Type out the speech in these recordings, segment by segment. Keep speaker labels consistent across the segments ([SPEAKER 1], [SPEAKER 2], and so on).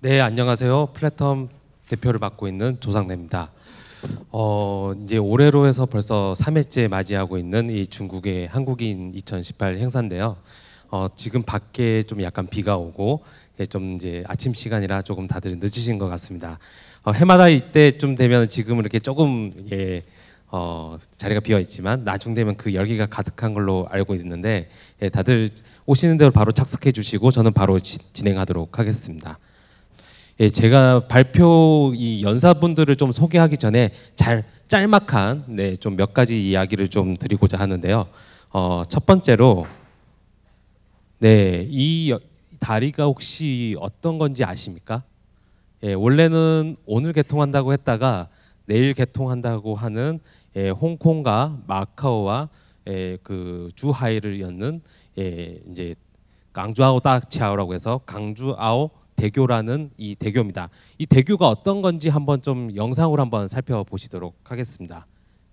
[SPEAKER 1] 네, 안녕하세요. 플랫텀 대표를 맡고 있는 조상래입니다. 이제 올해로 해서 벌써 3회째 맞이하고 있는 이 중국의 한국인 2018 행사인데요. 지금 밖에 좀 약간 비가 오고 좀 이제 아침 시간이라 조금 다들 늦으신 것 같습니다. 해마다 이때쯤 되면 지금 이렇게 조금 자리가 비어 있지만 나중 되면 그 열기가 가득한 걸로 알고 있는데 다들 오시는 대로 바로 착석해 주시고 저는 바로 진행하도록 하겠습니다. 제가 발표 이 연사분들을 좀 소개하기 전에 짤막한 좀 몇 가지 이야기를 좀 드리고자 하는데요. 첫 번째로 이 다리가 혹시 어떤 건지 아십니까? 원래는 오늘 개통한다고 했다가 내일 개통한다고 하는 홍콩과 마카오와 그 주하이를 잇는 이제 강주아오 다치아오라고 해서 강주아오 대교라는 이 대교입니다. 이 대교가 어떤 건지 한번 좀 영상으로 한번 살펴보시도록 하겠습니다.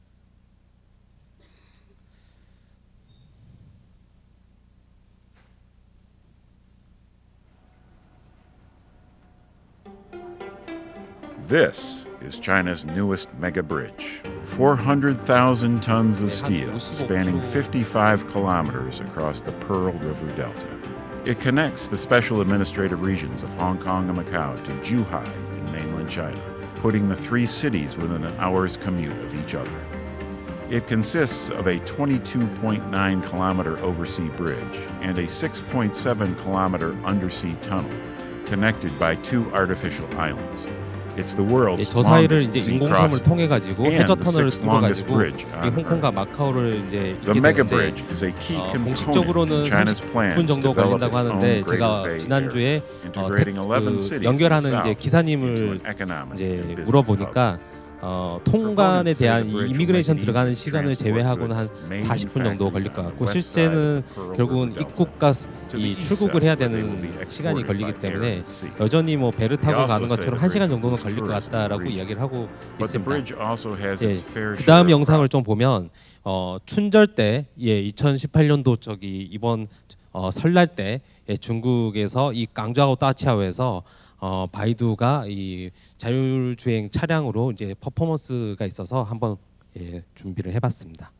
[SPEAKER 2] This is China's newest mega bridge. 400,000 tons of steel spanning 55 kilometers across the Pearl River Delta. It connects the special administrative regions of Hong Kong and Macau to Zhuhai in mainland China, putting the three cities within an hour's commute of each other. It consists of a 22.9-kilometer oversea bridge and a 6.7-kilometer undersea tunnel connected by two artificial islands. It's the world's
[SPEAKER 1] 저 사이를
[SPEAKER 2] longest
[SPEAKER 1] 이제
[SPEAKER 2] sea
[SPEAKER 1] 인공섬을
[SPEAKER 2] crossing
[SPEAKER 1] 통해 가지고
[SPEAKER 2] and
[SPEAKER 1] 해저
[SPEAKER 2] the
[SPEAKER 1] 터널을
[SPEAKER 2] sixth
[SPEAKER 1] 뚫어
[SPEAKER 2] longest
[SPEAKER 1] 가지고
[SPEAKER 2] bridge
[SPEAKER 1] 이
[SPEAKER 2] on
[SPEAKER 1] 홍콩과
[SPEAKER 2] Earth.
[SPEAKER 1] 마카오를 이제
[SPEAKER 2] The
[SPEAKER 1] 잇게
[SPEAKER 2] mega
[SPEAKER 1] 되는데
[SPEAKER 2] bridge is a key component
[SPEAKER 1] 공식적으로는
[SPEAKER 2] in China's plan
[SPEAKER 1] 30분
[SPEAKER 2] to
[SPEAKER 1] 정도
[SPEAKER 2] develop
[SPEAKER 1] 걸린다고
[SPEAKER 2] its own
[SPEAKER 1] 하는데
[SPEAKER 2] Greater
[SPEAKER 1] 제가
[SPEAKER 2] Bay
[SPEAKER 1] 지난주에
[SPEAKER 2] Area, integrating 11 cities in the
[SPEAKER 1] 연결하는 이제
[SPEAKER 2] south into
[SPEAKER 1] 기사님을
[SPEAKER 2] an economic
[SPEAKER 1] 이제
[SPEAKER 2] and business
[SPEAKER 1] 물어보니까 통관에 대한 이 이미그레이션 들어가는
[SPEAKER 2] easy to
[SPEAKER 1] 시간을 제외하고는 한
[SPEAKER 2] transport goods
[SPEAKER 1] 40분 정도 걸릴 것
[SPEAKER 2] on the
[SPEAKER 1] 같고
[SPEAKER 2] west
[SPEAKER 1] 실제는
[SPEAKER 2] side of the Pearl
[SPEAKER 1] 결국은
[SPEAKER 2] River Delta
[SPEAKER 1] 입국과
[SPEAKER 2] to the
[SPEAKER 1] 이
[SPEAKER 2] east
[SPEAKER 1] 출국을
[SPEAKER 2] side,
[SPEAKER 1] 해야
[SPEAKER 2] where they will
[SPEAKER 1] 되는
[SPEAKER 2] be
[SPEAKER 1] 시간이
[SPEAKER 2] exported
[SPEAKER 1] 걸리기
[SPEAKER 2] by air
[SPEAKER 1] 때문에
[SPEAKER 2] and sea.
[SPEAKER 1] 여전히 뭐 배를 타고
[SPEAKER 2] also
[SPEAKER 1] 가는
[SPEAKER 2] say
[SPEAKER 1] 것처럼
[SPEAKER 2] the
[SPEAKER 1] 1시간
[SPEAKER 2] bridge
[SPEAKER 1] 정도는
[SPEAKER 2] will boost
[SPEAKER 1] 걸릴 것
[SPEAKER 2] tourism in the
[SPEAKER 1] 같다라고
[SPEAKER 2] region.
[SPEAKER 1] 이야기를 하고
[SPEAKER 2] But the
[SPEAKER 1] 있습니다.
[SPEAKER 2] bridge also has its fair
[SPEAKER 1] 그
[SPEAKER 2] share
[SPEAKER 1] 다음
[SPEAKER 2] of
[SPEAKER 1] 영상을
[SPEAKER 2] problems.
[SPEAKER 1] 좀 보면 춘절 때 2018년도 이번 설날 때 중국에서 이 강좌오 따치아오에서 바이두가 이 자율주행 차량으로 이제 퍼포먼스가 있어서 한번 준비를 해봤습니다.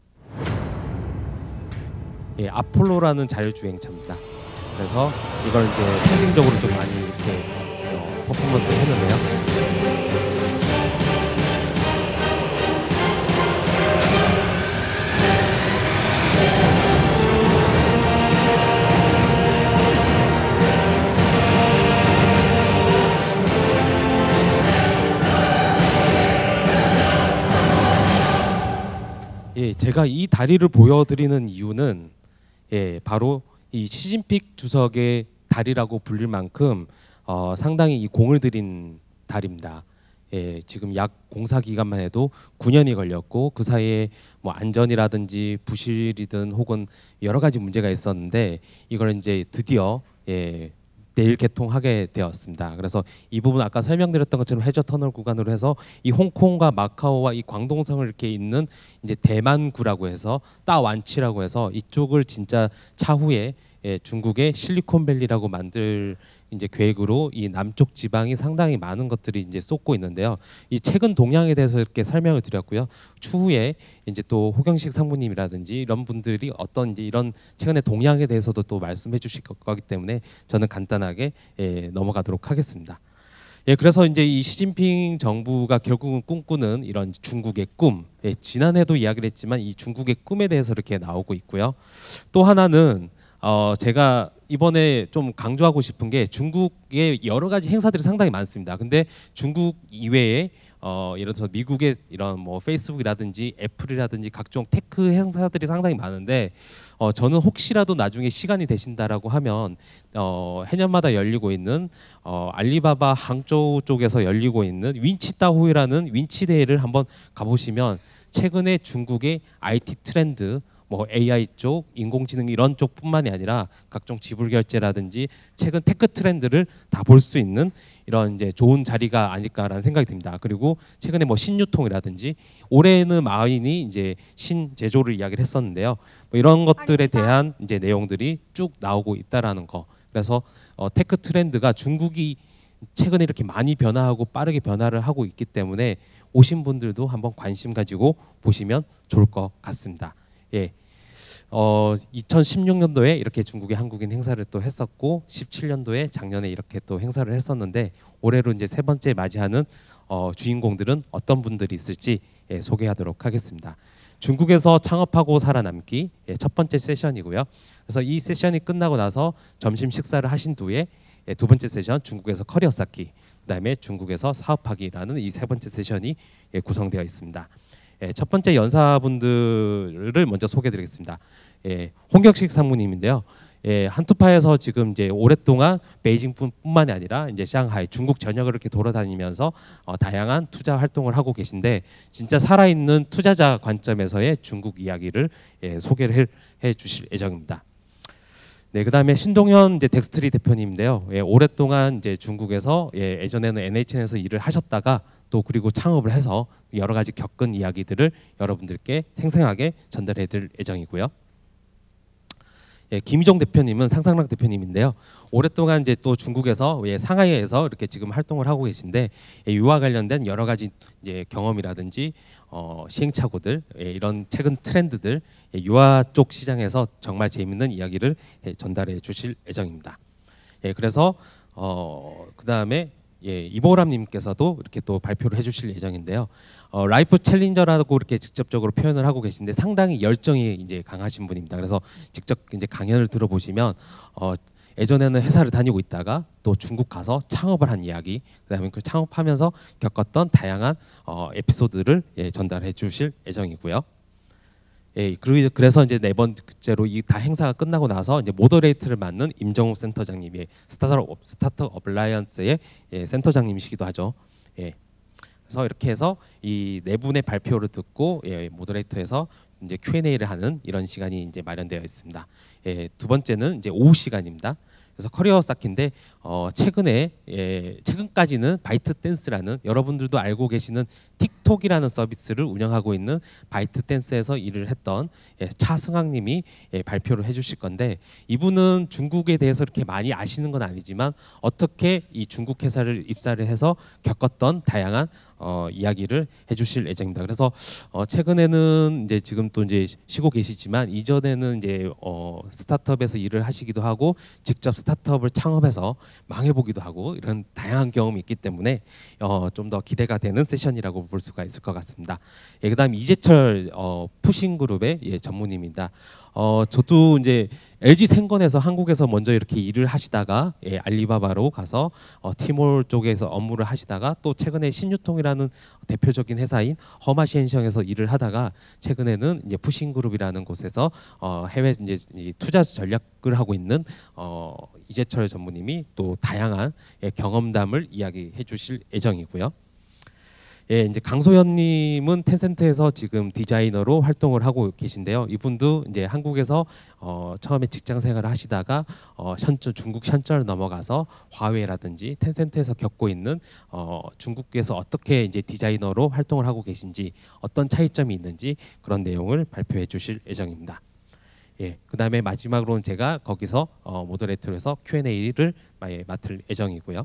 [SPEAKER 1] 아폴로라는 자율주행차입니다. 그래서 이걸 이제 상징적으로 좀 많이 이렇게 퍼포먼스를 했는데요. 제가 이 다리를 보여드리는 이유는 바로 이 시진핑 주석의 다리라고 불릴 만큼 상당히 이 공을 들인 다리입니다. 지금 약 공사 기간만 해도 9년이 걸렸고 그 사이에 뭐 안전이라든지 부실이든 혹은 여러 가지 문제가 있었는데 이걸 이제 드디어 내일 개통하게 되었습니다. 그래서 이 부분 아까 설명드렸던 것처럼 해저 터널 구간으로 해서 이 홍콩과 마카오와 이 광동성을 이렇게 잇는 이제 대만구라고 해서 따완치라고 해서 이쪽을 진짜 차후에 중국의 실리콘밸리라고 만들 이제 계획으로 이 남쪽 지방이 상당히 많은 것들이 이제 쏟고 있는데요. 이 최근 동향에 대해서 이렇게 설명을 드렸고요. 추후에 이제 또 호경식 상무님이라든지 이런 분들이 어떤 이제 이런 최근의 동향에 대해서도 또 말씀해 주실 거기 때문에 저는 간단하게 넘어가도록 하겠습니다. 그래서 이제 이 시진핑 정부가 결국은 꿈꾸는 이런 중국의 꿈, 지난해도 이야기를 했지만 이 중국의 꿈에 대해서 이렇게 나오고 있고요. 또 하나는 제가 이번에 좀 강조하고 싶은 게 중국의 여러 가지 행사들이 상당히 많습니다. 근데 중국 이외에 예를 들어서 미국의 이런 뭐 페이스북이라든지 애플이라든지 각종 테크 행사들이 상당히 많은데 저는 혹시라도 나중에 시간이 되신다라고 하면 해년마다 열리고 있는 알리바바 항저우 쪽에서 열리고 있는 윈치따호이라는 윈치 대회를 한번 가보시면 최근에 중국의 IT 트렌드 뭐 AI 쪽, 인공지능 이런 쪽뿐만이 아니라 각종 지불 결제라든지 최근 테크 트렌드를 다 볼 수 있는 이런 이제 좋은 자리가 아닐까라는 생각이 듭니다. 그리고 최근에 뭐 신유통이라든지 올해는 마윈이 이제 신제조를 이야기를 했었는데요. 뭐 이런 것들에 대한 이제 내용들이 쭉 나오고 있다라는 거. 그래서 테크 트렌드가 중국이 최근에 이렇게 많이 변화하고 빠르게 변화를 하고 있기 때문에 오신 분들도 한번 관심 가지고 보시면 좋을 것 같습니다. 예. 2016년도에 이렇게 중국의 한국인 행사를 또 했었고 17년도에 작년에 이렇게 또 행사를 했었는데 올해로 이제 세 번째 맞이하는 주인공들은 어떤 분들이 있을지 소개하도록 하겠습니다. 중국에서 창업하고 살아남기 첫 번째 세션이고요. 그래서 이 세션이 끝나고 나서 점심 식사를 하신 뒤에 두 번째 세션 중국에서 커리어 쌓기, 그다음에 중국에서 사업하기라는 이 세 번째 세션이 구성되어 있습니다. 첫 번째 연사분들을 먼저 소개드리겠습니다. 홍경식 상무님인데요. 한투파에서 지금 이제 오랫동안 베이징뿐만이 아니라 이제 샹하이, 중국 전역을 이렇게 돌아다니면서 다양한 투자 활동을 하고 계신데 진짜 살아있는 투자자 관점에서의 중국 이야기를 소개를 해 주실 예정입니다. 네, 그다음에 신동현 이제 덱스트리 대표님인데요. 오랫동안 이제 중국에서 예전에는 NHN에서 일을 하셨다가 또 그리고 창업을 해서 여러 가지 겪은 이야기들을 여러분들께 생생하게 전달해드릴 예정이고요. 김희종 대표님은 상상랑 대표님인데요. 오랫동안 이제 또 중국에서 상하이에서 이렇게 지금 활동을 하고 계신데 유아 관련된 여러 가지 이제 경험이라든지 시행착오들, 이런 최근 트렌드들, 유아 쪽 시장에서 정말 재밌는 이야기를 전달해 주실 예정입니다. 그래서 그 다음에 이보람님께서도 이렇게 또 발표를 해주실 예정인데요. 라이프 챌린저라고 이렇게 직접적으로 표현을 하고 계신데 상당히 열정이 이제 강하신 분입니다. 그래서 직접 이제 강연을 들어보시면 예전에는 회사를 다니고 있다가 또 중국 가서 창업을 한 이야기, 그다음에 그 창업하면서 겪었던 다양한 에피소드를 전달해 주실 예정이고요. 그래서 이제 네 번째로 이 다 행사가 끝나고 나서 이제 모더레이터를 맡는 임정욱 센터장님이 스타트업 어플라이언스의 센터장님이시기도 하죠. 그래서 이렇게 해서 이 네 분의 발표를 듣고 모더레이터에서 이제 Q&A를 하는 이런 시간이 이제 마련되어 있습니다. 두 번째는 이제 오후 시간입니다. 그래서 커리어 쌓기인데 최근까지는 바이트 댄스라는 여러분들도 알고 계시는 틱톡이라는 서비스를 운영하고 있는 바이트 댄스에서 일을 했던 차승학님이 발표를 해주실 건데 이분은 중국에 대해서 이렇게 많이 아시는 건 아니지만 어떻게 이 중국 회사를 입사를 해서 겪었던 다양한 이야기를 해주실 예정입니다. 그래서 최근에는 이제 지금 또 이제 쉬고 계시지만 이전에는 이제 스타트업에서 일을 하시기도 하고 직접 스타트업을 창업해서 망해보기도 하고 이런 다양한 경험이 있기 때문에 좀 더 기대가 되는 세션이라고 볼 수가 있을 것 같습니다. 그다음 이재철 푸싱그룹의 전무님입니다. 저도 이제 LG 생건에서 한국에서 먼저 이렇게 일을 하시다가 알리바바로 가서 티몰 쪽에서 업무를 하시다가 또 최근에 신유통이라는 대표적인 회사인 허마시엔성에서 일을 하다가 최근에는 이제 푸싱그룹이라는 곳에서 해외 이제 투자 전략을 하고 있는 이재철 전무님이 또 다양한 경험담을 이야기해 주실 예정이고요. 이제 강소연님은 텐센트에서 지금 디자이너로 활동을 하고 계신데요. 이분도 이제 한국에서 처음에 직장 생활을 하시다가 중국 션전을 넘어가서 화웨이라든지 텐센트에서 겪고 있는 중국에서 어떻게 이제 디자이너로 활동을 하고 계신지 어떤 차이점이 있는지 그런 내용을 발표해 주실 예정입니다. 그다음에 마지막으로는 제가 거기서 모더레이터에서 Q&A를 맡을 예정이고요.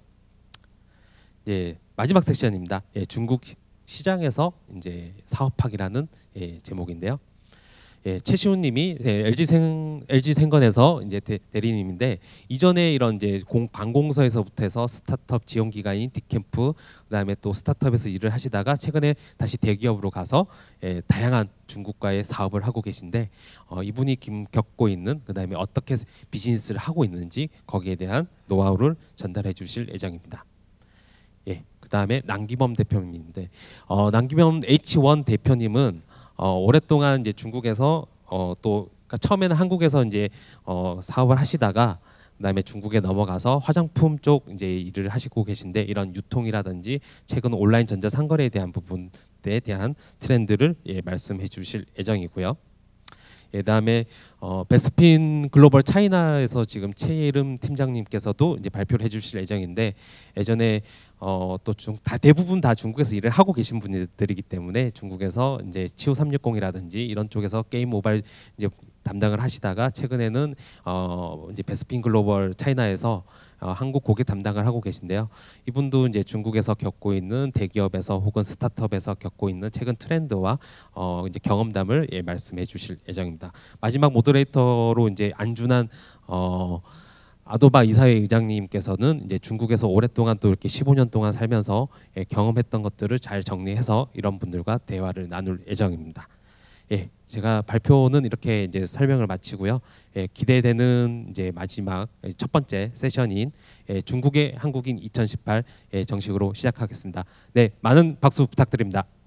[SPEAKER 1] 마지막 섹션입니다. 중국 시장에서 이제 사업하기라는 제목인데요. 최시훈님이 LG 생건에서 이제 대리님인데 이전에 이런 이제 관공서에서부터 해서 스타트업 지원 기관인 딕캠프 그다음에 또 스타트업에서 일을 하시다가 최근에 다시 대기업으로 가서 다양한 중국과의 사업을 하고 계신데 이분이 겪고 있는 그다음에 어떻게 비즈니스를 하고 있는지 거기에 대한 노하우를 전달해 주실 예정입니다. 그다음에 남기범 대표님인데 남기범 H1 대표님은 오랫동안 이제 중국에서 또 그러니까 처음에는 한국에서 이제 사업을 하시다가 그다음에 중국에 넘어가서 화장품 쪽 이제 일을 하시고 계신데 이런 유통이라든지 최근 온라인 전자상거래에 대한 부분에 대한 트렌드를 말씀해 주실 예정이고요. 그다음에 베스핀 글로벌 차이나에서 지금 최예름 팀장님께서도 이제 발표를 해주실 예정인데 예전에 또 대부분 다 중국에서 일을 하고 계신 분들이기 때문에 중국에서 이제 치오 360이라든지 이런 쪽에서 게임 모바일 이제 담당을 하시다가 최근에는 이제 베스핀 글로벌 차이나에서 한국 고객 담당을 하고 계신데요. 이분도 이제 중국에서 겪고 있는 대기업에서 혹은 스타트업에서 겪고 있는 최근 트렌드와 이제 경험담을 말씀해 주실 예정입니다. 마지막 모더레이터로 이제 안준한 아도바 이사회 의장님께서는 이제 중국에서 오랫동안 또 이렇게 15년 동안 살면서 경험했던 것들을 잘 정리해서 이런 분들과 대화를 나눌 예정입니다. 제가 발표는 이렇게 이제 설명을 마치고요. 기대되는 이제 마지막 첫 번째 세션인 중국의 한국인 2018 정식으로 시작하겠습니다. 네, 많은 박수 부탁드립니다.